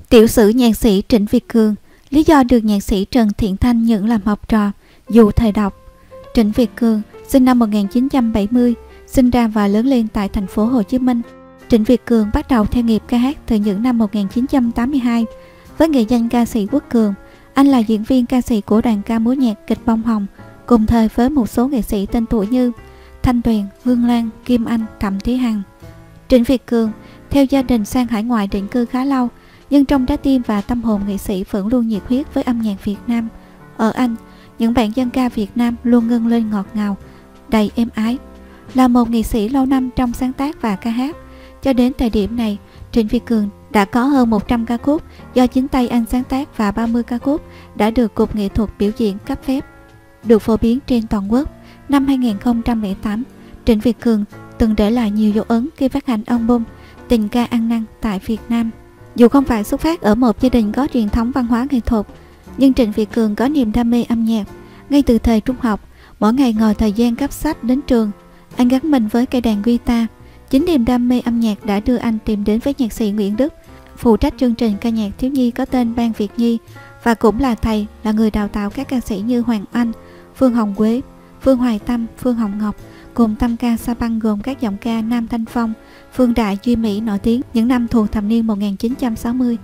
Tiểu sử nhạc sĩ Trịnh Việt Cường. Lý do được nhạc sĩ Trần Thiện Thanh nhận làm học trò dù thời đọc. Trịnh Việt Cường sinh năm 1970, sinh ra và lớn lên tại thành phố Hồ Chí Minh. Trịnh Việt Cường bắt đầu theo nghiệp ca hát từ những năm 1982 với nghệ danh ca sĩ Quốc Cường. Anh là diễn viên ca sĩ của đoàn ca múa nhạc kịch Bông Hồng, cùng thời với một số nghệ sĩ tên tuổi như Thanh Tuyền, Hương Lan, Kim Anh, Thẩm Thúy Hằng. Trịnh Việt Cường theo gia đình sang hải ngoại định cư khá lâu, nhưng trong trái tim và tâm hồn nghệ sĩ vẫn luôn nhiệt huyết với âm nhạc Việt Nam. Ở Anh, những bản dân ca Việt Nam luôn ngân lên ngọt ngào, đầy êm ái. Là một nghệ sĩ lâu năm trong sáng tác và ca hát, cho đến thời điểm này, Trịnh Việt Cường đã có hơn 100 ca khúc do chính tay anh sáng tác và 30 ca khúc đã được Cục Nghệ thuật Biểu diễn cấp phép, được phổ biến trên toàn quốc. Năm 2008, Trịnh Việt Cường từng để lại nhiều dấu ấn khi phát hành album Tình ca ăn năn tại Việt Nam. Dù không phải xuất phát ở một gia đình có truyền thống văn hóa nghệ thuật, nhưng Trịnh Việt Cường có niềm đam mê âm nhạc. Ngay từ thời trung học, mỗi ngày ngồi thời gian cắp sách đến trường, anh gắn mình với cây đàn guitar. Chính niềm đam mê âm nhạc đã đưa anh tìm đến với nhạc sĩ Nguyễn Đức, phụ trách chương trình ca nhạc thiếu nhi có tên Ban Việt Nhi, và cũng là thầy, là người đào tạo các ca sĩ như Hoàng Anh, Phương Hồng Quế, Phương Hoài Tâm, Phương Hồng Ngọc, cùng tam ca Sa Băng gồm các giọng ca Nam Thanh Phong, Phương Đại, Duy Mỹ nổi tiếng những năm thuộc thập niên 1960,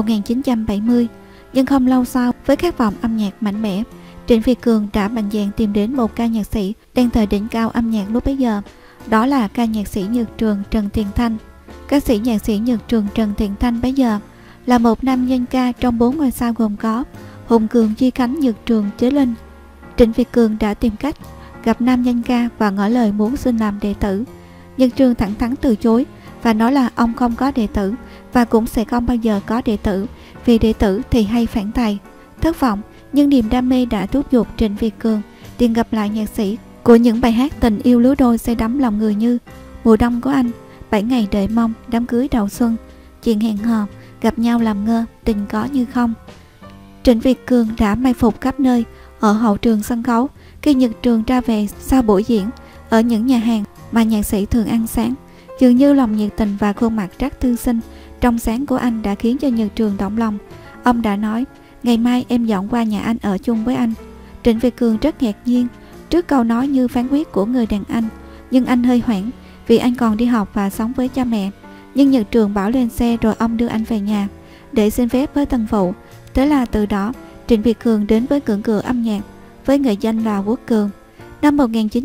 1970. Nhưng không lâu sau, với khát vọng âm nhạc mạnh mẽ, Trịnh Việt Cường đã mạnh dạn tìm đến một ca nhạc sĩ đang thời đỉnh cao âm nhạc lúc bấy giờ. Đó là ca nhạc sĩ Nhược Trường Trần Thiện Thanh. Ca sĩ nhạc sĩ Nhược Trường Trần Thiện Thanh bấy giờ là một nam danh ca trong 4 ngôi sao gồm có Hùng Cường, Duy Khánh, Nhược Trường, Chế Linh. Trịnh Việt Cường đã tìm cách gặp nam danh ca và ngỏ lời muốn xin làm đệ tử. Nhược Trường thẳng thắn từ chối và nói là ông không có đệ tử và cũng sẽ không bao giờ có đệ tử, vì đệ tử thì hay phản thầy. Thất vọng, nhưng niềm đam mê đã thúc giục Trịnh Việt Cường tìm gặp lại nhạc sĩ của những bài hát tình yêu lứa đôi say đắm lòng người như Mùa đông của anh, 7 ngày đợi mong, Đám cưới đầu xuân, Chuyện hẹn hò, Gặp nhau làm ngơ, Tình có như không. Trịnh Việt Cường đã mai phục khắp nơi, ở hậu trường sân khấu, khi Nhật Trường ra về sau buổi diễn, ở những nhà hàng mà nhạc sĩ thường ăn sáng. Dường như lòng nhiệt tình và khuôn mặt rất thư sinh, trong sáng của anh đã khiến cho Nhật Trường động lòng. Ông đã nói, ngày mai em dọn qua nhà anh ở chung với anh. Trịnh Việt Cường rất ngạc nhiên trước câu nói như phán quyết của người đàn anh, nhưng anh hơi hoảng vì anh còn đi học và sống với cha mẹ. Nhưng Nhật Trường bảo lên xe rồi ông đưa anh về nhà để xin phép với tân phụ. Thế là từ đó Trịnh Việt Cường đến với cưỡng cửa âm nhạc với nghệ danh là Quốc Cường. Năm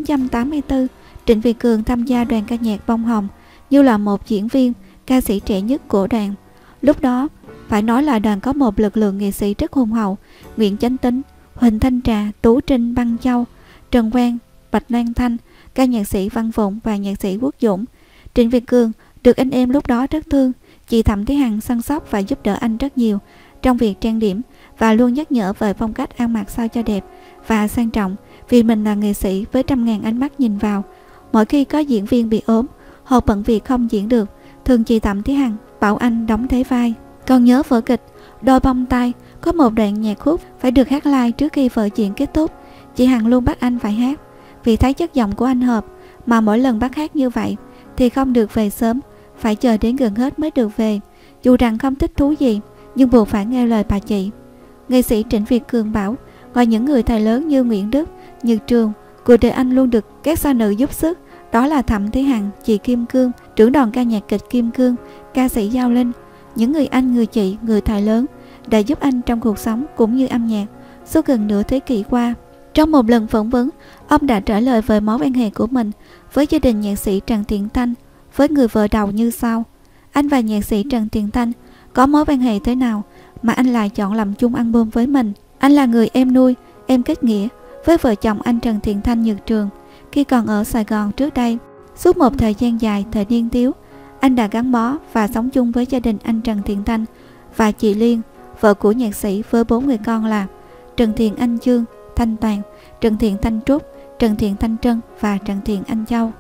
1984, Trịnh Việt Cường tham gia đoàn ca nhạc Bông Hồng như là một diễn viên, ca sĩ trẻ nhất của đoàn. Lúc đó, phải nói là đoàn có một lực lượng nghệ sĩ rất hùng hậu: Nguyễn Chánh Tín, Huỳnh Thanh Trà, Tú Trinh, Băng Châu, Trần Quang, Bạch Lan Thanh, ca nhạc sĩ Văn Phụng và nhạc sĩ Quốc Dũng. Trịnh Việt Cường được anh em lúc đó rất thương. Chị Thẩm Thúy Hằng săn sóc và giúp đỡ anh rất nhiều trong việc trang điểm và luôn nhắc nhở về phong cách ăn mặc sao cho đẹp và sang trọng, vì mình là nghệ sĩ với trăm ngàn ánh mắt nhìn vào. Mỗi khi có diễn viên bị ốm hoặc bận việc không diễn được, thường chị Thẩm Thúy Hằng bảo anh đóng thế vai. Còn nhớ vở kịch Đôi bông tai có một đoạn nhạc khúc phải được hát live trước khi vở diễn kết thúc. Chị Hằng luôn bắt anh phải hát vì thấy chất giọng của anh hợp, mà mỗi lần bắt hát như vậy thì không được về sớm, phải chờ đến gần hết mới được về. Dù rằng không thích thú gì, nhưng buộc phải nghe lời bà chị. Nghệ sĩ Trịnh Việt Cường bảo, ngoài những người thầy lớn như Nguyễn Đức, Nhật Trường, cuộc đời anh luôn được các sao nữ giúp sức. Đó là Thẩm Thúy Hằng, chị Kim Cương, trưởng đoàn ca nhạc kịch Kim Cương, ca sĩ Giao Linh. Những người anh, người chị, người thầy lớn đã giúp anh trong cuộc sống cũng như âm nhạc suốt gần nửa thế kỷ qua. Trong một lần phỏng vấn, ông đã trả lời về mối quan hệ của mình với gia đình nhạc sĩ Trần Thiện Thanh với người vợ đầu như sau: anh và nhạc sĩ Trần Thiện Thanh có mối quan hệ thế nào mà anh lại chọn làm chung album với mình? Anh là người em nuôi, em kết nghĩa với vợ chồng anh Trần Thiện Thanh, Nhật Trường khi còn ở Sài Gòn trước đây. Suốt một thời gian dài, thời niên thiếu, anh đã gắn bó và sống chung với gia đình anh Trần Thiện Thanh và chị Liên, vợ của nhạc sĩ, với 4 người con là Trần Thiện Anh Chương, Thanh Toàn, Trần Thiện Thanh Trúc, Trần Thiện Thanh Trân và Trần Thiện Anh Châu.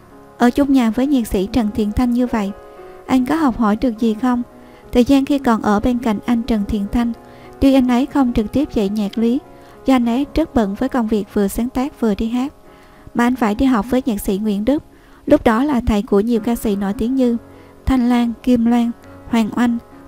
Ở chung nhà với nhạc sĩ Trần Thiện Thanh như vậy, anh có học hỏi được gì không? Thời gian khi còn ở bên cạnh anh Trần Thiện Thanh, tuy anh ấy không trực tiếp dạy nhạc lý, do anh ấy rất bận với công việc vừa sáng tác vừa đi hát, mà anh phải đi học với nhạc sĩ Nguyễn Đức, lúc đó là thầy của nhiều ca sĩ nổi tiếng như Thanh Lan, Kim Loan, Hoàng Oanh,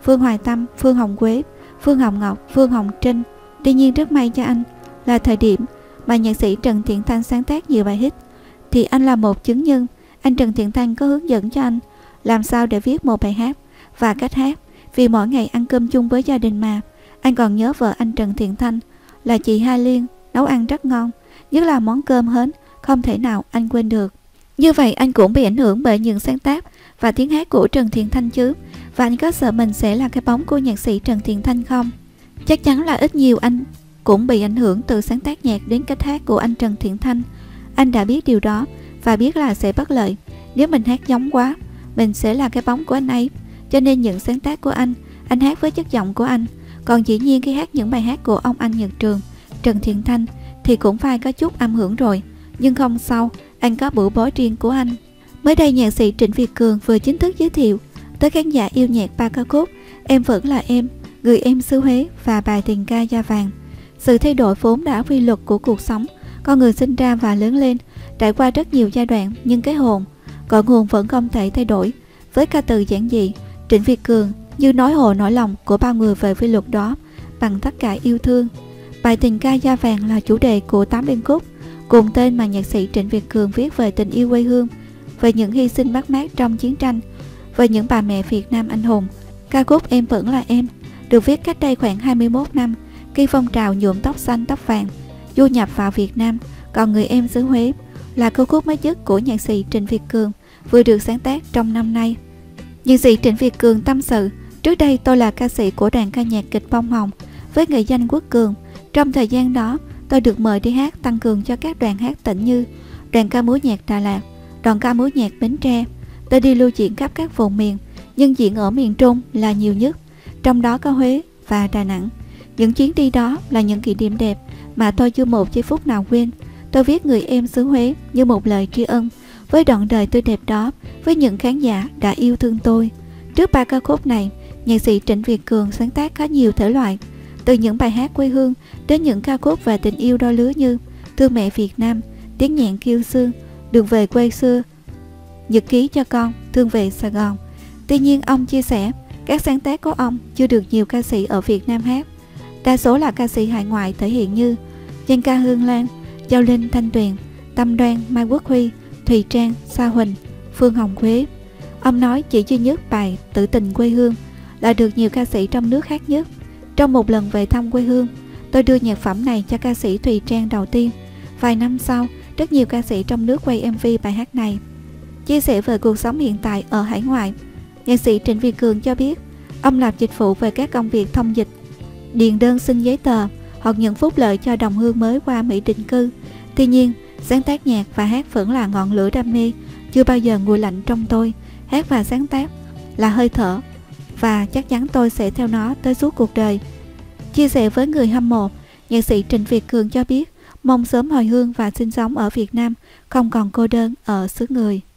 Phương Hoài Tâm, Phương Hồng Quế, Phương Hồng Ngọc, Phương Hồng Trinh. Tuy nhiên rất may cho anh là thời điểm mà nhạc sĩ Trần Thiện Thanh sáng tác nhiều bài hit thì anh là một chứng nhân. Anh Trần Thiện Thanh có hướng dẫn cho anh làm sao để viết một bài hát và cách hát, vì mỗi ngày ăn cơm chung với gia đình mà. Anh còn nhớ vợ anh Trần Thiện Thanh là chị Hai Liên nấu ăn rất ngon, nhất là món cơm hến không thể nào anh quên được. Như vậy anh cũng bị ảnh hưởng bởi những sáng tác và tiếng hát của Trần Thiện Thanh chứ? Và anh có sợ mình sẽ là cái bóng của nhạc sĩ Trần Thiện Thanh không? Chắc chắn là ít nhiều anh cũng bị ảnh hưởng từ sáng tác nhạc đến cách hát của anh Trần Thiện Thanh. Anh đã biết điều đó và biết là sẽ bất lợi. Nếu mình hát giống quá, mình sẽ là cái bóng của anh ấy. Cho nên những sáng tác của anh hát với chất giọng của anh. Còn dĩ nhiên khi hát những bài hát của ông anh Nhật Trường, Trần Thiện Thanh thì cũng phải có chút âm hưởng rồi. Nhưng không sao, anh có bữa bối riêng của anh. Mới đây nhạc sĩ Trịnh Việt Cường vừa chính thức giới thiệu tới khán giả yêu nhạc 3 ca khúc Em Vẫn Là Em, Người Em Xứ Huế và bài Tình Ca Da Vàng. Sự thay đổi vốn đã quy luật của cuộc sống, con người sinh ra và lớn lên, trải qua rất nhiều giai đoạn, nhưng cái hồn, cội nguồn vẫn không thể thay đổi. Với ca từ giản dị, Trịnh Việt Cường như nói hồ nỗi lòng của bao người về quy luật đó bằng tất cả yêu thương. Bài Tình Ca Da Vàng là chủ đề của 8 điệp khúc cùng tên mà nhạc sĩ Trịnh Việt Cường viết về tình yêu quê hương, về những hy sinh mất mát trong chiến tranh, về những bà mẹ Việt Nam anh hùng. Ca khúc Em Vẫn Là Em được viết cách đây khoảng 21 năm khi phong trào nhuộm tóc xanh tóc vàng du nhập vào Việt Nam. Còn Người Em Xứ Huế là ca khúc mới nhất của nhạc sĩ Trịnh Việt Cường, vừa được sáng tác trong năm nay. Nhạc sĩ Trịnh Việt Cường tâm sự: trước đây tôi là ca sĩ của đoàn ca nhạc kịch Bông Hồng với nghệ danh Quốc Cường. Trong thời gian đó, tôi được mời đi hát tăng cường cho các đoàn hát tỉnh như đoàn ca múa nhạc Đà Lạt, đoàn ca múa nhạc Bến Tre. Tôi đi lưu diễn khắp các vùng miền, nhưng diễn ở miền Trung là nhiều nhất, trong đó có Huế và Đà Nẵng. Những chuyến đi đó là những kỷ niệm đẹp mà tôi chưa một giây phút nào quên. Tôi viết Người Em Xứ Huế như một lời tri ân với đoạn đời tươi đẹp đó, với những khán giả đã yêu thương tôi. Trước 3 ca khúc này, nhạc sĩ Trịnh Việt Cường sáng tác khá nhiều thể loại, từ những bài hát quê hương đến những ca khúc về tình yêu đôi lứa như Thương Mẹ Việt Nam, Tiếng Nhạn Kiêu Xương, Đường Về Quê Xưa, Nhật Ký Cho Con, Thương Về Sài Gòn. Tuy nhiên ông chia sẻ các sáng tác của ông chưa được nhiều ca sĩ ở Việt Nam hát, đa số là ca sĩ hải ngoại thể hiện như Giang ca Hương Lan, Châu Linh, Thanh Tuyền, Tâm Đoan, Mai Quốc Huy, Thùy Trang, Sa Huỳnh, Phương Hồng Quế. Ông nói chỉ duy nhất bài Tử Tình Quê Hương là được nhiều ca sĩ trong nước hát nhất. Trong một lần về thăm quê hương, tôi đưa nhạc phẩm này cho ca sĩ Thùy Trang đầu tiên. Vài năm sau, rất nhiều ca sĩ trong nước quay MV bài hát này. Chia sẻ về cuộc sống hiện tại ở hải ngoại, nhạc sĩ Trịnh Việt Cường cho biết ông làm dịch vụ về các công việc thông dịch, điền đơn xin giấy tờ hoặc nhận phúc lợi cho đồng hương mới qua Mỹ định cư. Tuy nhiên, sáng tác nhạc và hát vẫn là ngọn lửa đam mê, chưa bao giờ nguội lạnh trong tôi. Hát và sáng tác là hơi thở và chắc chắn tôi sẽ theo nó tới suốt cuộc đời. Chia sẻ với người hâm mộ, nhạc sĩ Trịnh Việt Cường cho biết mong sớm hồi hương và sinh sống ở Việt Nam, không còn cô đơn ở xứ người.